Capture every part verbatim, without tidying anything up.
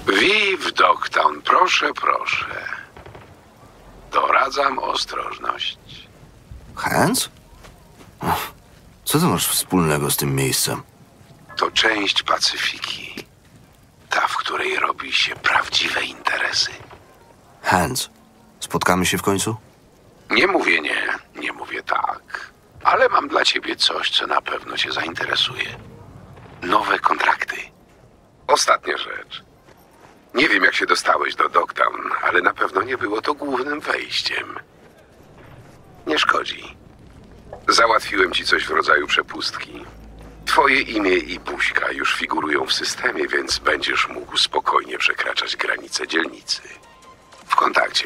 Wi w Dogtown, proszę, proszę. Doradzam ostrożność. Hans? Co ty masz wspólnego z tym miejscem? To część Pacyfiki. Ta, w której robi się prawdziwe interesy. Hans, spotkamy się w końcu? Nie mówię nie, nie mówię tak. Ale mam dla ciebie coś, co na pewno cię zainteresuje. Nowe kontrakty. Ostatnia rzecz. Nie wiem, jak się dostałeś do Dogtown, ale na pewno nie było to głównym wejściem. Nie szkodzi. Załatwiłem ci coś w rodzaju przepustki. Twoje imię i buźka już figurują w systemie, więc będziesz mógł spokojnie przekraczać granice dzielnicy. W kontakcie.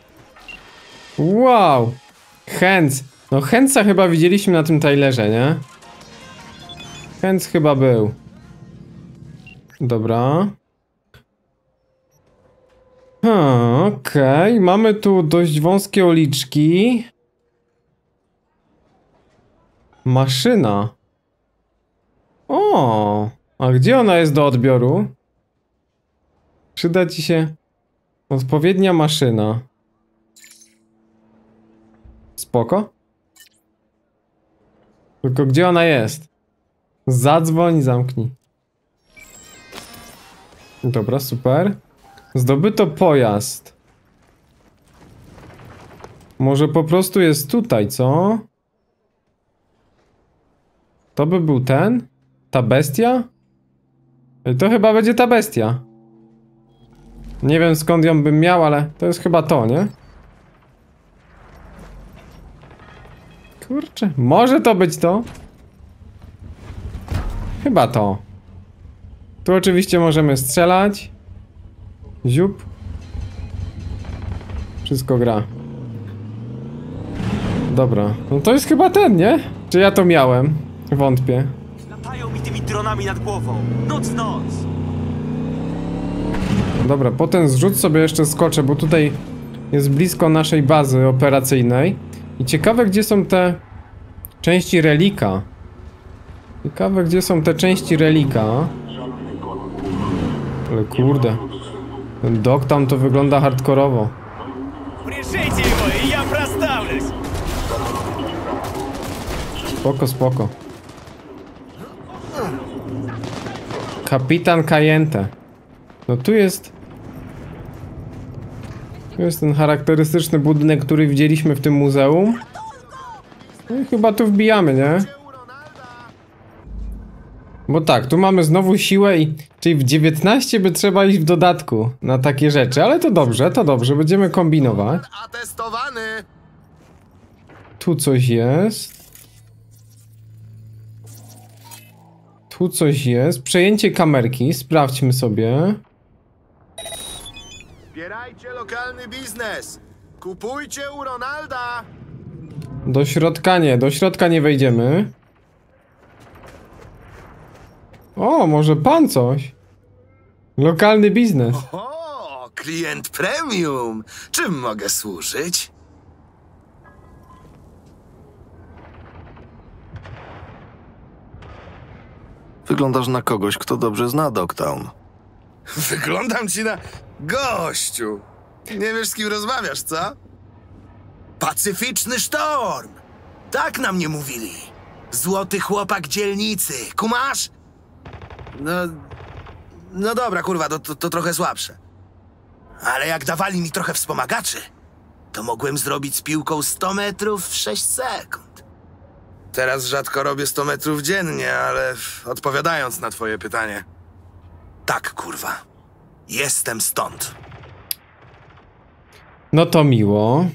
Wow! Hans. No Hansa chyba widzieliśmy na tym trailerze, nie? Hans chyba był. Dobra. Hmm, okej. Okay. Mamy tu dość wąskie uliczki. Maszyna. O, a gdzie ona jest do odbioru? Przyda ci się odpowiednia maszyna. Spoko. Tylko gdzie ona jest? Zadzwoń, zamknij. Dobra, super. Zdobyto pojazd. Może po prostu jest tutaj, co? To by był ten? Ta bestia? To chyba będzie ta bestia. Nie wiem, skąd ją bym miał, ale to jest chyba to, nie? Kurczę, może to być to? Chyba to. Tu oczywiście możemy strzelać. Ziup. Wszystko gra. Dobra, no to jest chyba ten, nie? Czy ja to miałem? Wątpię. Latają mi tymi dronami nad głową. Noc w noc. Dobra, potem zrzut sobie jeszcze skoczę, bo tutaj jest blisko naszej bazy operacyjnej. I ciekawe, gdzie są te części relika. Ciekawe, gdzie są te części relika. Ale kurde. Ten Dogtown to wygląda hardkorowo. Spoko, spoko. Kapitan Cayente. No tu jest... Tu jest ten charakterystyczny budynek, który widzieliśmy w tym muzeum. No i chyba tu wbijamy, nie? Bo tak, tu mamy znowu siłę i... Czyli w dziewiętnaście by trzeba iść w dodatku na takie rzeczy, ale to dobrze, to dobrze, będziemy kombinować. Tu coś jest. Tu coś jest. Przejęcie kamerki, sprawdźmy sobie. Wspierajcie lokalny biznes! Kupujcie u Ronalda! Do środka nie, do środka nie wejdziemy. O, może pan coś? Lokalny biznes. O, klient premium! Czym mogę służyć? Wyglądasz na kogoś, kto dobrze zna Dogtown. Wyglądam ci na... Gościu! Nie wiesz, z kim rozmawiasz, co? Pacyficzny sztorm! Tak na mnie mówili. Złoty chłopak dzielnicy. Kumasz? No... No dobra, kurwa, to, to, to trochę słabsze. Ale jak dawali mi trochę wspomagaczy, to mogłem zrobić z piłką sto metrów w sześć sekund. Teraz rzadko robię sto metrów dziennie, ale odpowiadając na twoje pytanie... Tak, kurwa. Jestem stąd. No to miło.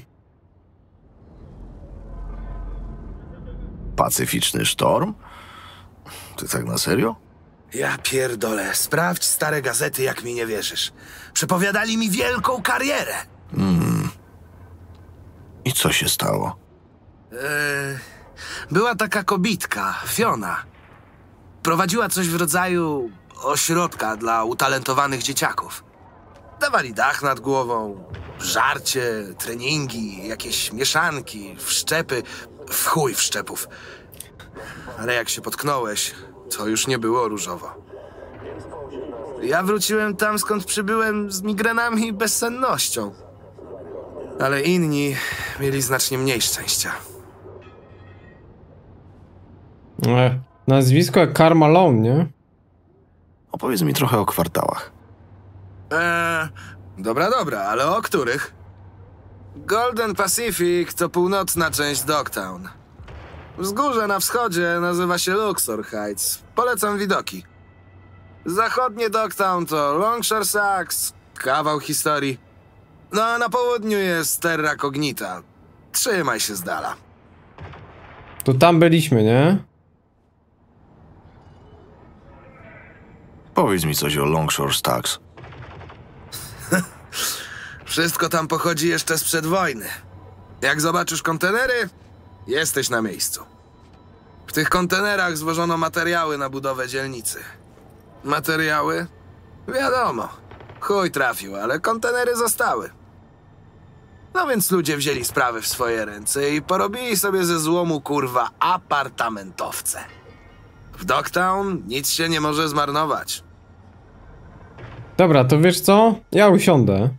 Pacyficzny sztorm? Ty tak na serio? Ja pierdolę. Sprawdź stare gazety, jak mi nie wierzysz. Przepowiadali mi wielką karierę. Hmm. I co się stało? Yy, była taka kobitka, Fiona. Prowadziła coś w rodzaju ośrodka dla utalentowanych dzieciaków. Dawali dach nad głową, żarcie, treningi, jakieś mieszanki, wszczepy, w chuj wszczepów. Ale jak się potknąłeś, to już nie było różowo. Ja wróciłem tam, skąd przybyłem, z migrenami i bezsennością. Ale inni mieli znacznie mniej szczęścia. E, nazwisko jak Karl Malone, nie? Opowiedz mi trochę o kwartałach. Eee, dobra, dobra, ale o których? Golden Pacific to północna część Dogtown. Wzgórze na wschodzie nazywa się Luxor Heights. Polecam widoki. Zachodnie Dogtown to Longshore Sacks, kawał historii. No a na południu jest Terra Cognita. Trzymaj się z dala. To tam byliśmy, nie? Powiedz mi coś o Longshore Stacks. Wszystko tam pochodzi jeszcze sprzed wojny. Jak zobaczysz kontenery, jesteś na miejscu. W tych kontenerach zwożono materiały na budowę dzielnicy. Materiały? Wiadomo. Chuj trafił, ale kontenery zostały. No więc ludzie wzięli sprawy w swoje ręce i porobili sobie ze złomu, kurwa, apartamentowce. W Dogtown nic się nie może zmarnować. Dobra, to wiesz co? Ja usiądę.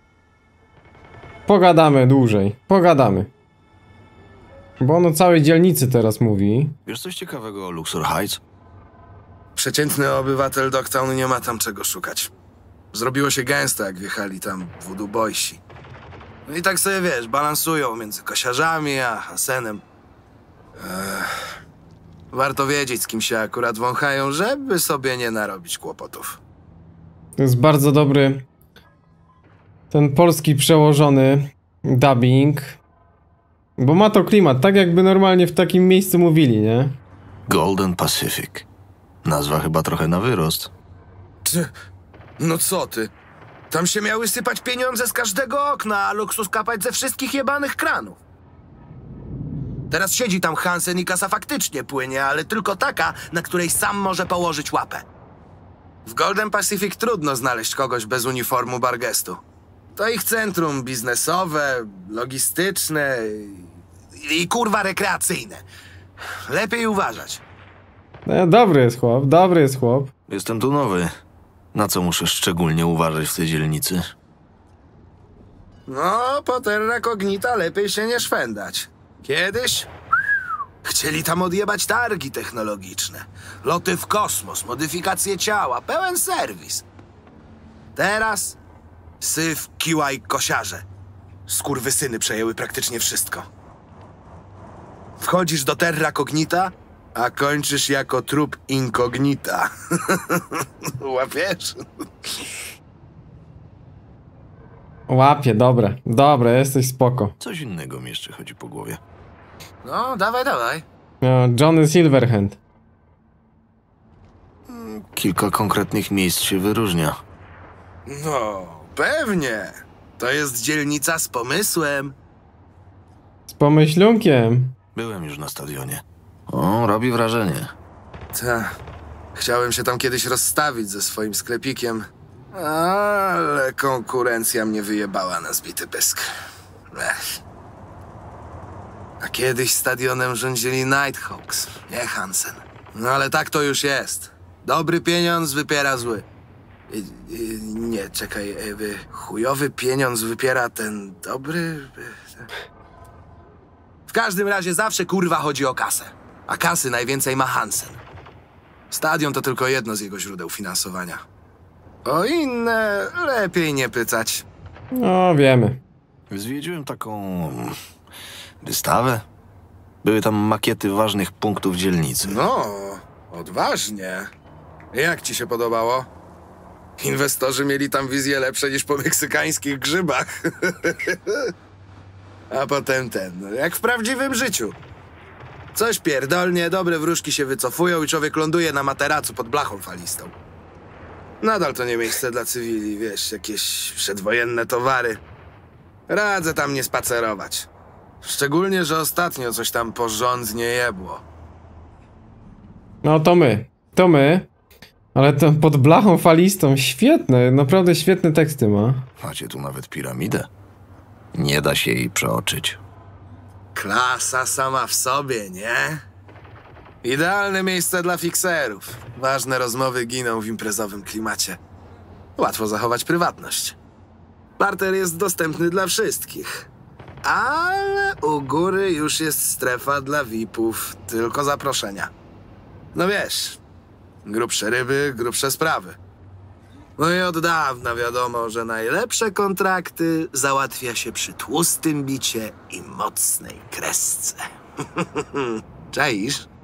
Pogadamy dłużej. Pogadamy. Bo on o całej dzielnicy teraz mówi. Wiesz coś ciekawego o Luxor Heights? Przeciętny obywatel Dogtown nie ma tam czego szukać. Zrobiło się gęsto, jak wjechali tam voodoo boysi. No i tak sobie, wiesz, balansują między kosiarzami a Hansenem. Ech. Warto wiedzieć, z kim się akurat wąchają, żeby sobie nie narobić kłopotów. To jest bardzo dobry ten polski przełożony dubbing. Bo ma to klimat, tak jakby normalnie w takim miejscu mówili, nie? Golden Pacific. Nazwa chyba trochę na wyrost. Ty, no co ty? Tam się miały sypać pieniądze z każdego okna, a luksus kapać ze wszystkich jebanych kranów. Teraz siedzi tam Hansen i kasa faktycznie płynie, ale tylko taka, na której sam może położyć łapę. W Golden Pacific trudno znaleźć kogoś bez uniformu Bargestu. To ich centrum biznesowe, logistyczne i, i kurwa rekreacyjne. Lepiej uważać. No, dobry jest chłop, dobry jest chłop. Jestem tu nowy. Na co muszę szczególnie uważać w tej dzielnicy? No, po Terra Cognita lepiej się nie szwendać. Kiedyś chcieli tam odjebać targi technologiczne. Loty w kosmos, modyfikacje ciała, pełen serwis. Teraz syf, kiła i kosiarze. Skurwysyny przejęły praktycznie wszystko. Wchodzisz do Terra Cognita, a kończysz jako trup incognita. Łapiesz? Łapie, dobre, dobre, jesteś spoko. Coś innego mi jeszcze chodzi po głowie. No, dawaj, dawaj. No, Johnny Silverhand. Kilka konkretnych miejsc się wyróżnia. No, pewnie. To jest dzielnica z pomysłem. Z pomyślunkiem. Byłem już na stadionie. O, robi wrażenie. Ta. Chciałem się tam kiedyś rozstawić ze swoim sklepikiem, ale konkurencja mnie wyjebała na zbity pysk. Ech. A kiedyś stadionem rządzili Nighthawks, nie Hansen. No ale tak to już jest. Dobry pieniądz wypiera zły. I, i, nie, czekaj, e, wy- chujowy pieniądz wypiera ten dobry... W każdym razie zawsze kurwa chodzi o kasę. A kasy najwięcej ma Hansen. Stadion to tylko jedno z jego źródeł finansowania. O inne lepiej nie pytać. No, wiemy. Zwiedziłem taką... wystawę. Były tam makiety ważnych punktów dzielnicy. No, odważnie. Jak ci się podobało? Inwestorzy mieli tam wizje lepsze niż po meksykańskich grzybach. A potem ten, jak w prawdziwym życiu. Coś pierdolnie, dobre wróżki się wycofują i człowiek ląduje na materacu pod blachą falistą. Nadal to nie miejsce dla cywili, wiesz, jakieś przedwojenne towary. Radzę tam nie spacerować. Szczególnie, że ostatnio coś tam porządnie jebło. No to my, to my. Ale to pod blachą falistą, świetne, naprawdę świetne teksty ma. Macie tu nawet piramidę. Nie da się jej przeoczyć. Klasa sama w sobie, nie? Idealne miejsce dla fikserów. Ważne rozmowy giną w imprezowym klimacie. Łatwo zachować prywatność. Barter jest dostępny dla wszystkich. Ale u góry już jest strefa dla V I P-ów, tylko zaproszenia. No wiesz, grubsze ryby, grubsze sprawy. No i od dawna wiadomo, że najlepsze kontrakty załatwia się przy tłustym bicie i mocnej kresce. Czaisz?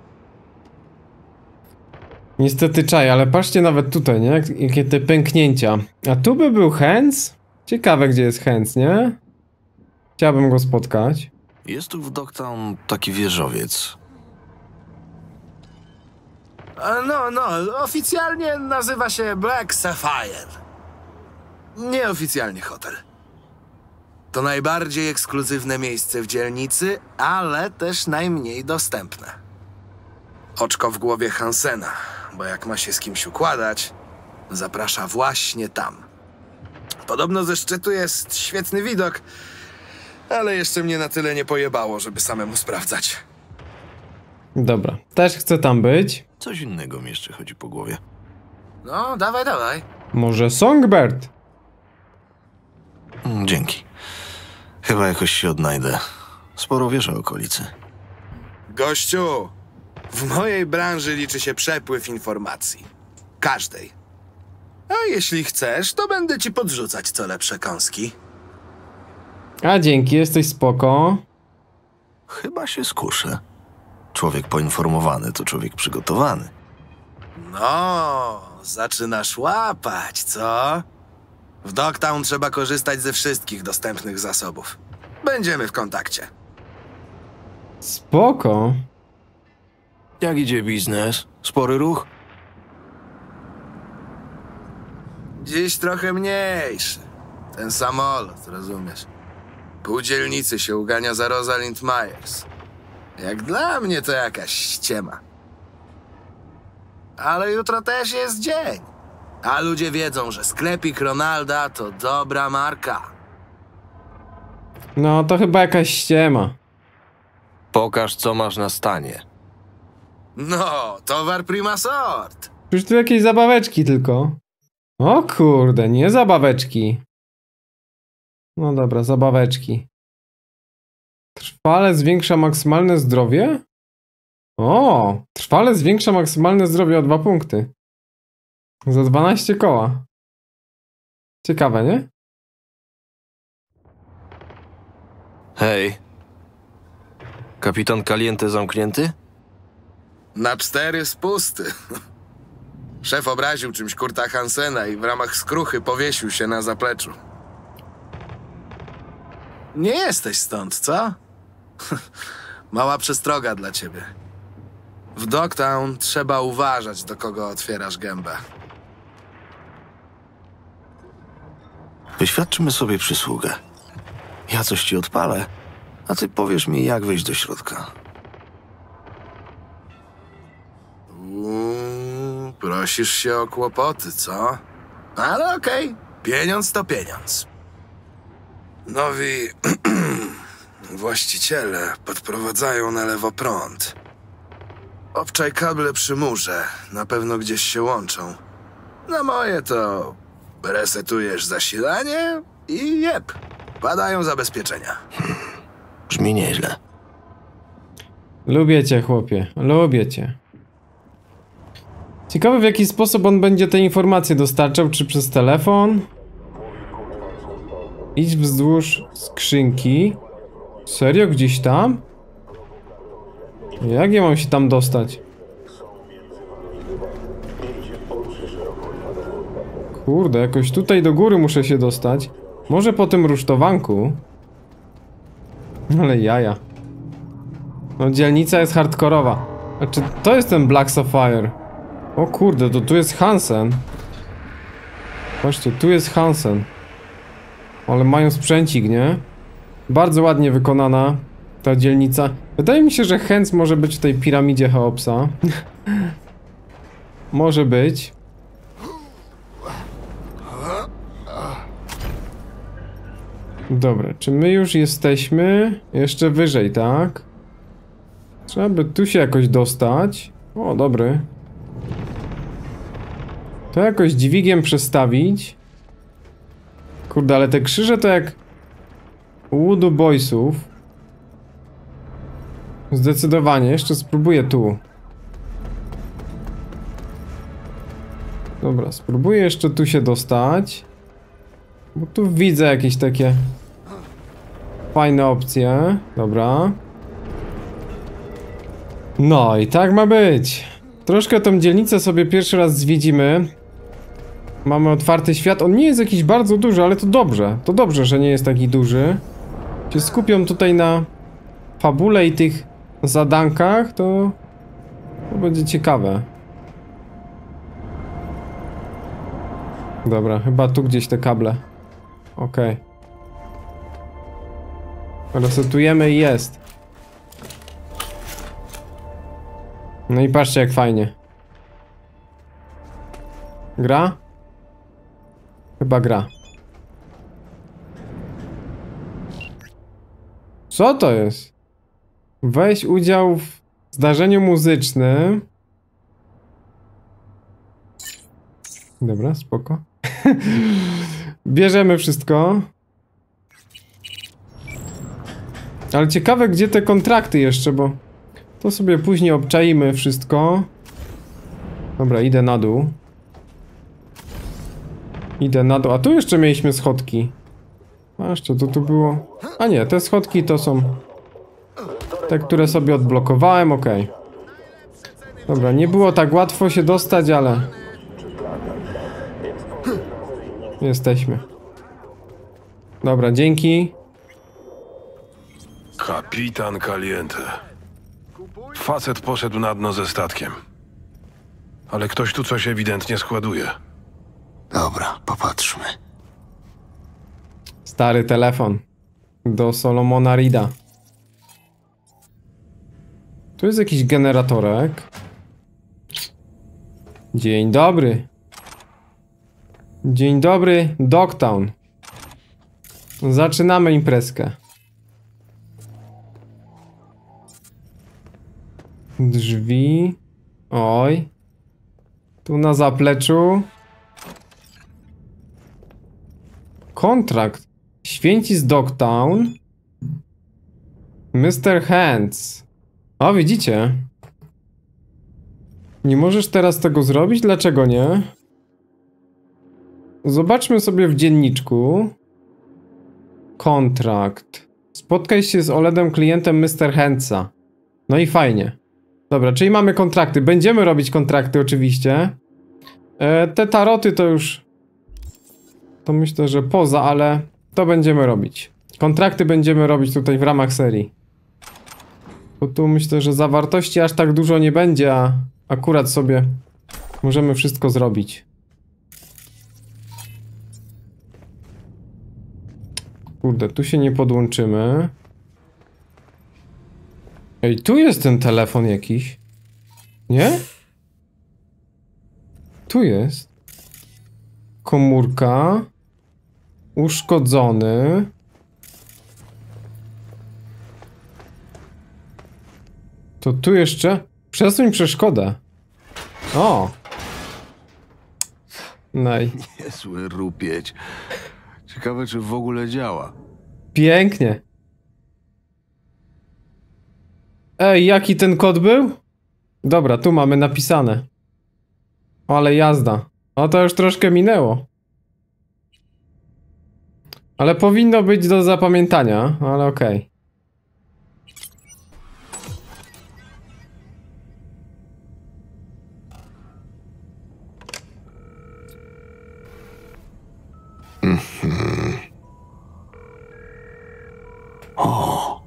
Niestety czaj, ale patrzcie nawet tutaj, nie? Jak- Jakie te pęknięcia. A tu by był Hans? Ciekawe, gdzie jest Hans, nie? Chciałbym go spotkać. Jest tu w Dogtown taki wieżowiec. A No, no, oficjalnie nazywa się Black Sapphire. Nieoficjalnie hotel. To najbardziej ekskluzywne miejsce w dzielnicy, ale też najmniej dostępne. Oczko w głowie Hansena, bo jak ma się z kimś układać, zaprasza właśnie tam. Podobno ze szczytu jest świetny widok, ale jeszcze mnie na tyle nie pojebało, żeby samemu sprawdzać. Dobra, też chcę tam być. Coś innego mi jeszcze chodzi po głowie. No, dawaj, dawaj. Może Songbird? Mm, Dzięki. Chyba jakoś się odnajdę. Sporo wiesz o okolicy. Gościu, w mojej branży liczy się przepływ informacji. Każdej. A jeśli chcesz, to będę ci podrzucać co lepsze kąski. A dzięki, jesteś spoko. Chyba się skuszę. Człowiek poinformowany to człowiek przygotowany. No, zaczynasz łapać, co? W Dogtown trzeba korzystać ze wszystkich dostępnych zasobów. Będziemy w kontakcie. Spoko. Jak idzie biznes? Spory ruch? Dziś trochę mniejszy. Ten samolot, rozumiesz? Pół dzielnicy się ugania za Rosalind Myers. Jak dla mnie to jakaś ściema. Ale jutro też jest dzień. A ludzie wiedzą, że sklepik Ronalda to dobra marka. No to chyba jakaś ściema. Pokaż, co masz na stanie. No, towar prima sort. Przecież tu jakieś zabaweczki tylko. O kurde, nie zabaweczki. No dobra, zabaweczki. Trwale zwiększa maksymalne zdrowie? O, trwale zwiększa maksymalne zdrowie o dwa punkty. Za dwanaście koła. Ciekawe, nie? Hej. Kapitan Caliente zamknięty? Na cztery spusty. Szef obraził czymś Kurta Hansena i w ramach skruchy powiesił się na zapleczu. Nie jesteś stąd, co? Mała przestroga dla ciebie. W Dogtown trzeba uważać, do kogo otwierasz gębę. Wyświadczymy sobie przysługę. Ja coś ci odpalę, a ty powiesz mi, jak wejść do środka. Uuu, prosisz się o kłopoty, co? Ale okej, pieniądz to pieniądz. Nowi właściciele podprowadzają na lewo prąd. Obczaj kable przy murze, na pewno gdzieś się łączą. Na moje to resetujesz zasilanie i jeb, padają zabezpieczenia. Brzmi nieźle. Lubię cię, chłopie. Lubię cię. Ciekawe, w jaki sposób on będzie te informacje dostarczał. Czy przez telefon? Idź wzdłuż skrzynki. Serio? Gdzieś tam? Jak ja mam się tam dostać? Kurde, jakoś tutaj do góry muszę się dostać. Może po tym rusztowanku? Ale jaja. No, dzielnica jest hardkorowa. Znaczy, to jest ten Black Sapphire. O kurde, to tu jest Hansen. Patrzcie, tu jest Hansen. Ale mają sprzęcik, nie? Bardzo ładnie wykonana ta dzielnica. Wydaje mi się, że Hans może być w tej piramidzie Cheopsa. Może być. Dobra, czy my już jesteśmy jeszcze wyżej, tak? Trzeba by tu się jakoś dostać. O, dobry. To jakoś dźwigiem przestawić. Kurde, ale te krzyże to jak u Łudu Boysów. Zdecydowanie, jeszcze spróbuję tu. Dobra, spróbuję jeszcze tu się dostać. Bo tu widzę jakieś takie fajne opcje. Dobra. No i tak ma być. Troszkę tą dzielnicę sobie pierwszy raz zwiedzimy. Mamy otwarty świat. On nie jest jakiś bardzo duży, ale to dobrze. To dobrze, że nie jest taki duży. Się skupią tutaj na fabule i tych zadankach, to, to będzie ciekawe. Dobra, chyba tu gdzieś te kable. Okej. Okay. Resetujemy i jest. No i patrzcie jak fajnie. Gra? Chyba gra. Co to jest? Weź udział w zdarzeniu muzycznym. Dobra, spoko. Bierzemy wszystko. Ale ciekawe gdzie te kontrakty jeszcze, bo to sobie później obczaimy wszystko. Dobra, idę na dół. Idę na dół. A tu jeszcze mieliśmy schodki. A jeszcze to tu było. A nie, te schodki to są te, które sobie odblokowałem, ok. Dobra, nie było tak łatwo się dostać, ale jesteśmy. Dobra, dzięki. Kapitan Caliente. Facet poszedł na dno ze statkiem. Ale ktoś tu coś ewidentnie składuje. Dobra, popatrzmy. Stary telefon. Do Solomona Reeda. Tu jest jakiś generatorek. Dzień dobry. Dzień dobry, Dogtown. Zaczynamy imprezkę. Drzwi. Oj. Tu na zapleczu. Kontrakt. Święci z Dogtown. mister Hands. O, widzicie? Nie możesz teraz tego zrobić? Dlaczego nie? Zobaczmy sobie w dzienniczku. Kontrakt. Spotkaj się z OLEDem klientem mister Handsa. No i fajnie. Dobra, czyli mamy kontrakty. Będziemy robić kontrakty oczywiście. E, te taroty to już... To myślę, że poza, ale to będziemy robić. Kontrakty będziemy robić tutaj w ramach serii. Bo tu myślę, że zawartości aż tak dużo nie będzie, a akurat sobie możemy wszystko zrobić. Kurde, tu się nie podłączymy. Ej, tu jest ten telefon jakiś. Nie? Tu jest. Komórka. Uszkodzony. To tu jeszcze... Przesuń przeszkodę. O! Naj. Niezły rupieć. Ciekawe, czy w ogóle działa. Pięknie. Ej, jaki ten kod był? Dobra, tu mamy napisane. Ale jazda. O, to już troszkę minęło. Ale powinno być do zapamiętania, ale okej. Okay. O!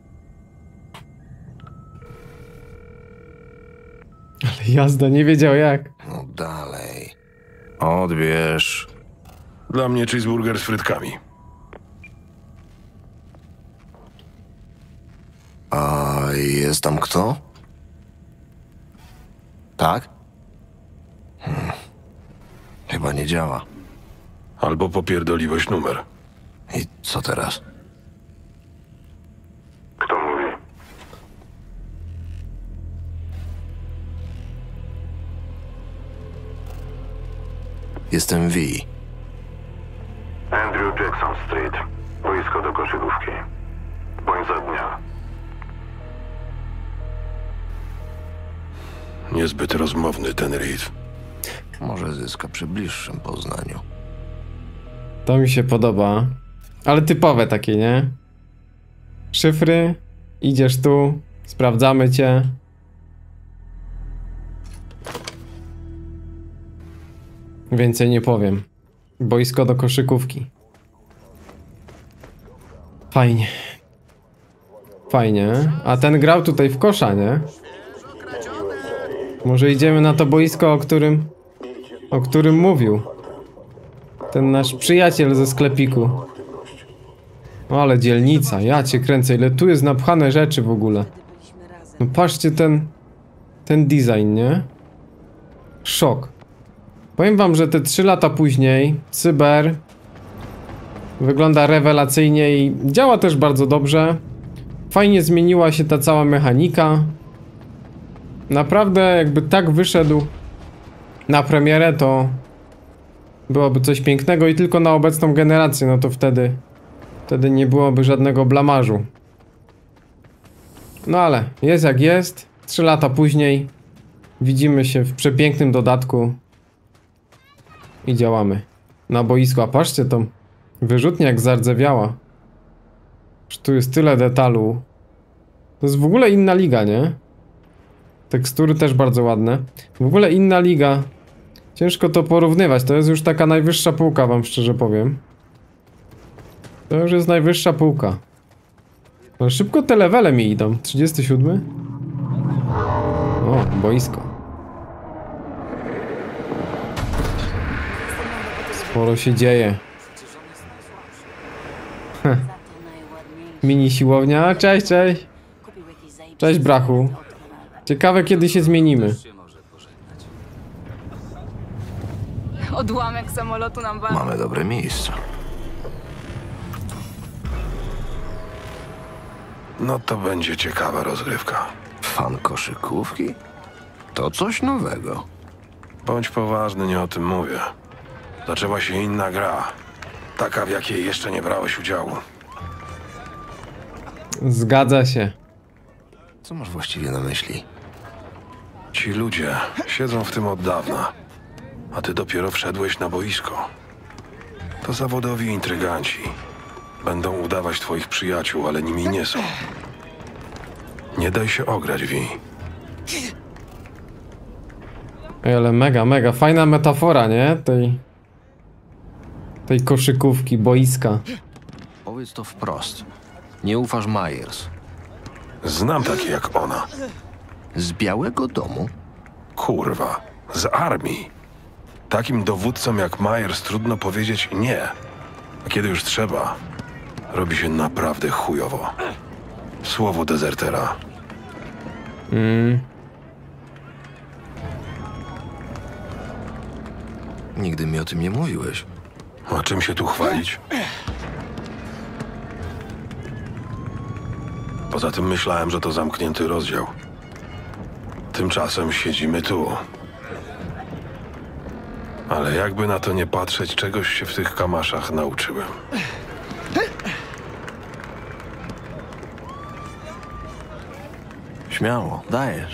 Ale jazda, nie wiedział jak. No dalej. Odbierz. Dla mnie cheeseburger z frytkami. A jest tam kto? Tak? Hmm. Chyba nie działa. Albo popierdoliłeś numer. I co teraz? Kto mówi? Jestem V. Andrew Street. Boisko do koszykówki. Bądź za dnia. Niezbyt rozmowny ten Reed. Może zyska przy bliższym poznaniu. To mi się podoba. Ale typowe takie, nie? Szyfry, idziesz tu, sprawdzamy cię. Więcej nie powiem. Boisko do koszykówki. Fajnie. Fajnie. A ten grał tutaj w kosza, nie? Może idziemy na to boisko, o którym... O którym mówił. Ten nasz przyjaciel ze sklepiku. O, ale dzielnica, ja cię kręcę, ile tu jest napchane rzeczy w ogóle. No patrzcie ten... Ten design, nie? Szok. Powiem wam, że te trzy lata później Cyber wygląda rewelacyjnie i działa też bardzo dobrze. Fajnie zmieniła się ta cała mechanika. Naprawdę jakby tak wyszedł na premierę, to byłoby coś pięknego i tylko na obecną generację, no to wtedy wtedy nie byłoby żadnego blamażu. No ale jest jak jest. Trzy lata później widzimy się w przepięknym dodatku i działamy na boisku. A patrzcie, tą wyrzutnia jak zardzewiała. Że tu jest tyle detalu. To jest w ogóle inna liga, nie? Tekstury też bardzo ładne. W ogóle inna liga. Ciężko to porównywać. To jest już taka najwyższa półka, wam szczerze powiem. To już jest najwyższa półka. No szybko te levele mi idą. trzydziesty siódmy? O, boisko. Sporo się dzieje. Heh. Mini siłownia. Cześć, cześć. Cześć, brachu. Ciekawe, kiedy się zmienimy. Odłamek samolotu nam walnął. Mamy dobre miejsce. No to będzie ciekawa rozgrywka. Fan koszykówki? To coś nowego. Bądź poważny, nie o tym mówię. Zaczęła się inna gra. Taka, w jakiej jeszcze nie brałeś udziału. Zgadza się. Co masz właściwie na myśli? Ci ludzie siedzą w tym od dawna, a ty dopiero wszedłeś na boisko. To zawodowi intryganci. Będą udawać twoich przyjaciół, ale nimi nie są. Nie daj się ograć, Vi. Ej, ale mega, mega fajna metafora, nie? Tej... Tej koszykówki, boiska. Powiedz to wprost. Nie ufasz Myers. Znam takie jak ona. Z Białego Domu? Kurwa, z armii. Takim dowódcom jak Myers trudno powiedzieć nie. A kiedy już trzeba, robi się naprawdę chujowo. Słowo dezertera. Mm. Nigdy mi o tym nie mówiłeś. A czym się tu chwalić? Poza tym myślałem, że to zamknięty rozdział. Tymczasem siedzimy tu. Ale jakby na to nie patrzeć, czegoś się w tych kamaszach nauczyłem. Śmiało, dajesz.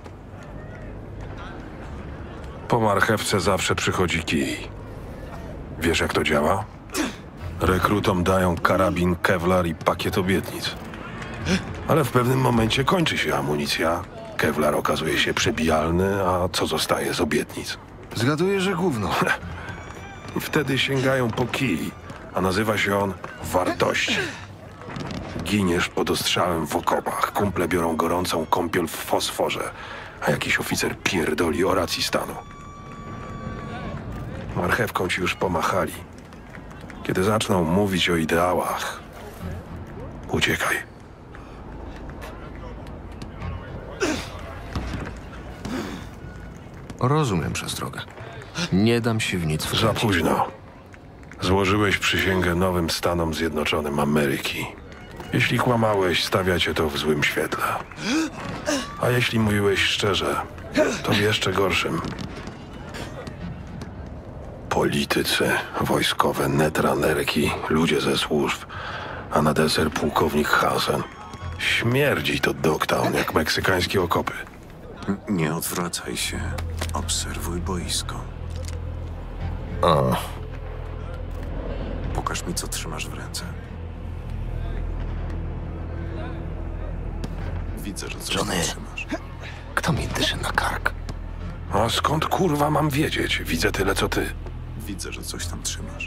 Po marchewce zawsze przychodzi kij. Wiesz, jak to działa? Rekrutom dają karabin, kevlar i pakiet obietnic. Ale w pewnym momencie kończy się amunicja. Kevlar okazuje się przebijalny, a co zostaje z obietnic? Zgaduję, że gówno. I wtedy sięgają po kij, a nazywa się on wartości. Giniesz pod ostrzałem w okopach, kumple biorą gorącą kąpiel w fosforze, a jakiś oficer pierdoli o racji stanu. Marchewką ci już pomachali. Kiedy zaczną mówić o ideałach, uciekaj. Rozumiem przestrogę. Nie dam się w nic Za wkręcić. późno. Złożyłeś przysięgę nowym Stanom Zjednoczonym Ameryki. Jeśli kłamałeś, stawiacie to w złym świetle. A jeśli mówiłeś szczerze, to w jeszcze gorszym. Politycy, wojskowe netranerki, ludzie ze służb, a na deser pułkownik Hasan. Śmierdzi to Dogtown jak meksykańskie okopy. Nie odwracaj się. Obserwuj boisko. A, Pokaż mi, co trzymasz w ręce. Widzę, że coś Johnny. tam trzymasz. kto mi dyszy na kark? A skąd kurwa mam wiedzieć? Widzę tyle co ty. Widzę, że coś tam trzymasz.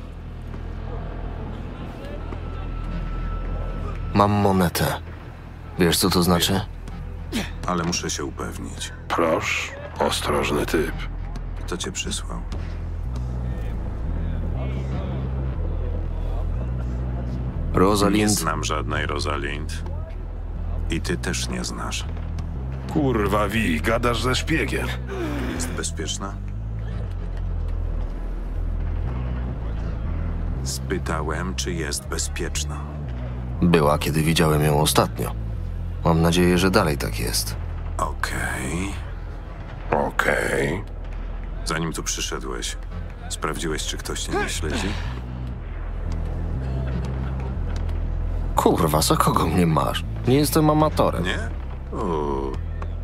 Mam monetę. Wiesz, co to znaczy? Ale muszę się upewnić. Proszę, ostrożny typ. Kto cię przysłał? Nie Rosalind. znam żadnej Rosalind. I ty też nie znasz. Kurwa wi, gadasz ze szpiegiem. Jest bezpieczna? Spytałem, czy jest bezpieczna. Była, kiedy widziałem ją ostatnio. Mam nadzieję, że dalej tak jest. Okej. Okej. Zanim tu przyszedłeś, sprawdziłeś, czy ktoś cię nie śledzi? Kurwa, za kogo mnie masz? Nie jestem amatorem. Nie? Uuu.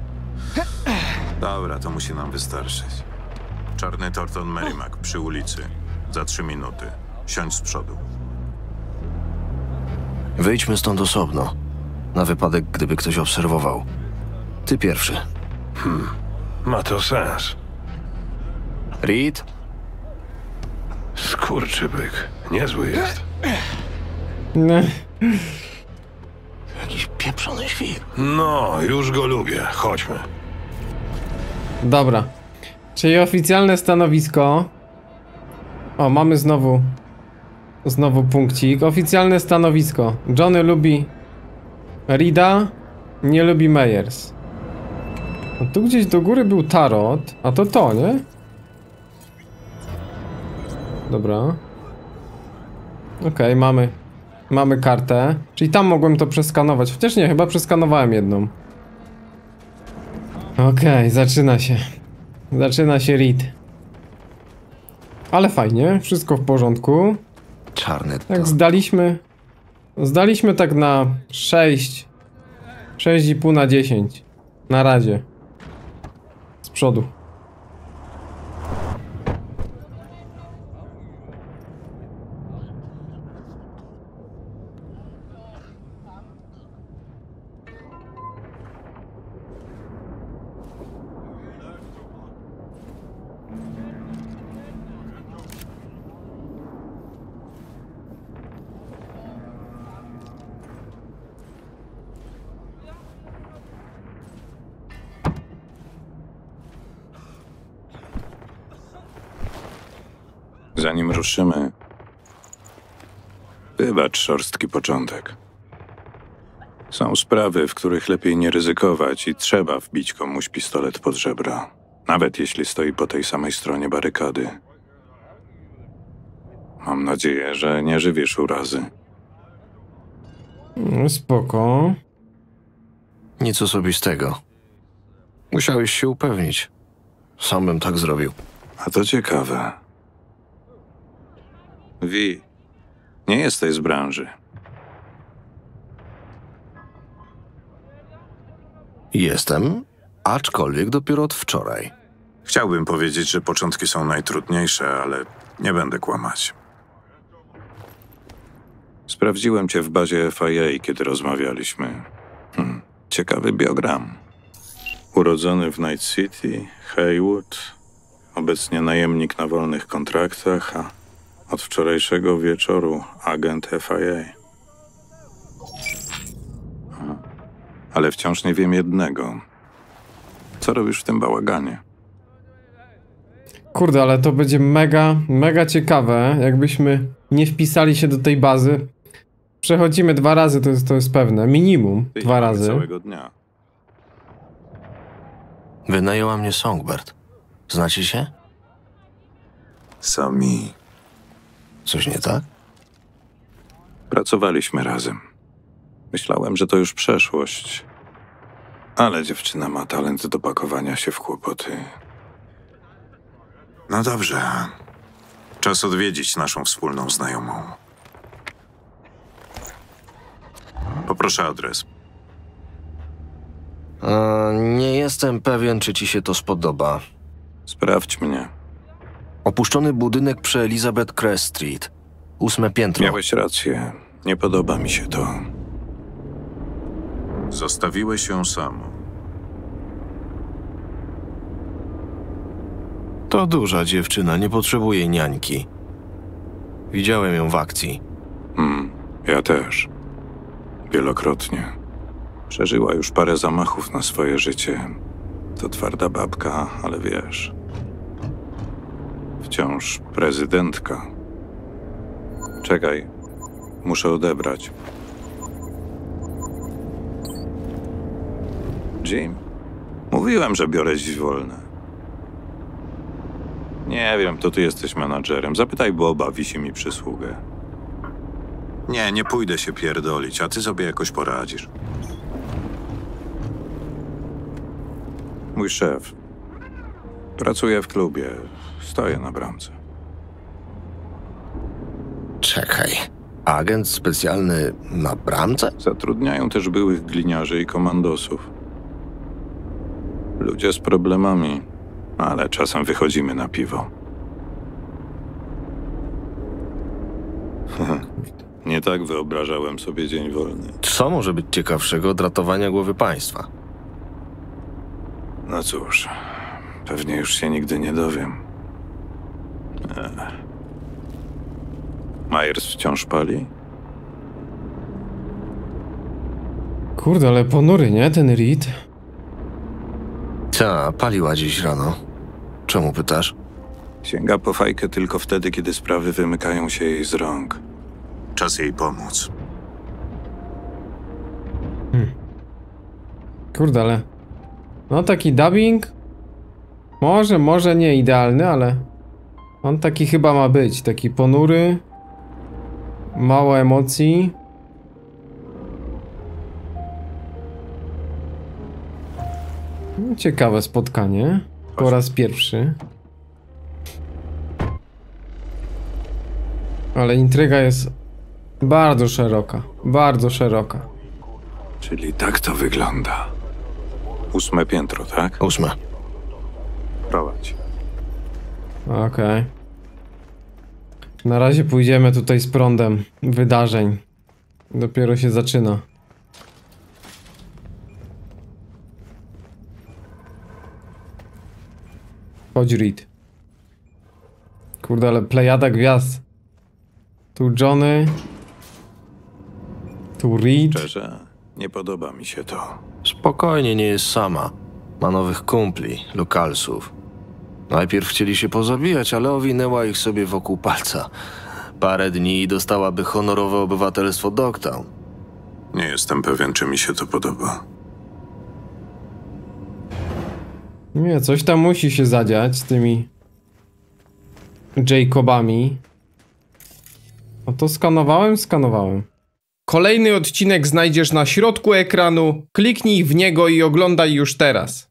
Dobra, to musi nam wystarczyć. Czarny Thornton Merrimack przy ulicy. Za trzy minuty. Siądź z przodu. Wyjdźmy stąd osobno. Na wypadek, gdyby ktoś obserwował. Ty pierwszy. Ma to sens. Reed? Skurczybyk. Niezły jest. Nie. Jakiś pieprzony świr. No, już go lubię. Chodźmy. Dobra. Czyli oficjalne stanowisko. O, mamy znowu. Znowu punkcik. Oficjalne stanowisko. Johnny lubi Reeda, nie lubi Meyers. A tu gdzieś do góry był tarot. A to to, nie? Dobra. Okej, mamy. Mamy kartę. Czyli tam mogłem to przeskanować. Chociaż nie, chyba przeskanowałem jedną. Okej, zaczyna się. Zaczyna się Reed. Ale fajnie, wszystko w porządku. Czarny to... Tak zdaliśmy. Zdaliśmy tak na sześć. sześć i pół na dziesięć. Na razie. Z przodu. Zanim ruszymy, wybacz szorstki początek. Są sprawy, w których lepiej nie ryzykować i trzeba wbić komuś pistolet pod żebra, nawet jeśli stoi po tej samej stronie barykady. Mam nadzieję, że nie żywisz urazy. No, spoko. Nic osobistego. Musiałeś się upewnić. Sam bym tak zrobił. A to ciekawe. Wi, nie jesteś z branży. Jestem, aczkolwiek dopiero od wczoraj. Chciałbym powiedzieć, że początki są najtrudniejsze, ale nie będę kłamać. Sprawdziłem cię w bazie F I A, kiedy rozmawialiśmy. Hmm, ciekawy biogram. Urodzony w Night City, Haywood, obecnie najemnik na wolnych kontraktach, a od wczorajszego wieczoru agent F I A. A, ale wciąż nie wiem jednego. Co robisz w tym bałaganie? Kurde, ale to będzie mega, mega ciekawe, jakbyśmy nie wpisali się do tej bazy. Przechodzimy dwa razy, to jest, to jest pewne. Minimum Ty dwa nie mamy razy. całego dnia. Wynajęła mnie Songbird. Znacie się? Sami Coś nie tak? pracowaliśmy razem. Myślałem, że to już przeszłość. Ale dziewczyna ma talent do pakowania się w kłopoty. No dobrze. Czas odwiedzić naszą wspólną znajomą. Poproszę adres. A, nie jestem pewien, czy ci się to spodoba. Sprawdź mnie. Opuszczony budynek przy Elizabeth Crest Street. Ósme piętro. Miałeś rację. Nie podoba mi się to. Zostawiłeś ją samą. To duża dziewczyna, nie potrzebuje niańki. Widziałem ją w akcji. Hmm, ja też. Wielokrotnie. Przeżyła już parę zamachów na swoje życie. To twarda babka, ale wiesz... Wciąż prezydentka. Czekaj. Muszę odebrać. Jim? Mówiłem, że biorę dziś wolne. Nie wiem, to ty jesteś menadżerem. Zapytaj Boba, wisi mi przysługę. Nie, nie pójdę się pierdolić, a ty sobie jakoś poradzisz. Mój szef. Pracuje w klubie. Stoję na bramce. Czekaj. Agent specjalny na bramce? Zatrudniają też byłych gliniarzy i komandosów. Ludzie z problemami, ale czasem wychodzimy na piwo. Nie tak wyobrażałem sobie dzień wolny. Co może być ciekawszego od ratowania głowy państwa? No cóż, pewnie już się nigdy nie dowiem. Ech. Myers wciąż pali? Kurde, ale ponury, nie? Ten Reed. Ta, paliła dziś rano. Czemu pytasz? Sięga po fajkę tylko wtedy, kiedy sprawy wymykają się jej z rąk. Czas jej pomóc. Kurde, ale... No taki dubbing... Może, może nie idealny, ale... On taki chyba ma być. Taki ponury... Mało emocji... Ciekawe spotkanie. Po raz pierwszy. Ale intryga jest bardzo szeroka. Bardzo szeroka. Czyli tak to wygląda. Ósme piętro, tak? Ósme. Prowadź. Okej. Na razie pójdziemy tutaj z prądem wydarzeń. Dopiero się zaczyna. Chodź, Reed. Kurde, ale plejada gwiazd. Tu Johnny. Tu Reed. Szczerze, nie podoba mi się to. Spokojnie, nie jest sama. Ma nowych kumpli, lokalsów. Najpierw chcieli się pozabijać, ale owinęła ich sobie wokół palca. Parę dni i dostałaby honorowe obywatelstwo Dogtown. Nie jestem pewien, czy mi się to podoba. Nie, coś tam musi się zadziać z tymi Jacobami. No to skanowałem, skanowałem. Kolejny odcinek znajdziesz na środku ekranu. Kliknij w niego i oglądaj już teraz.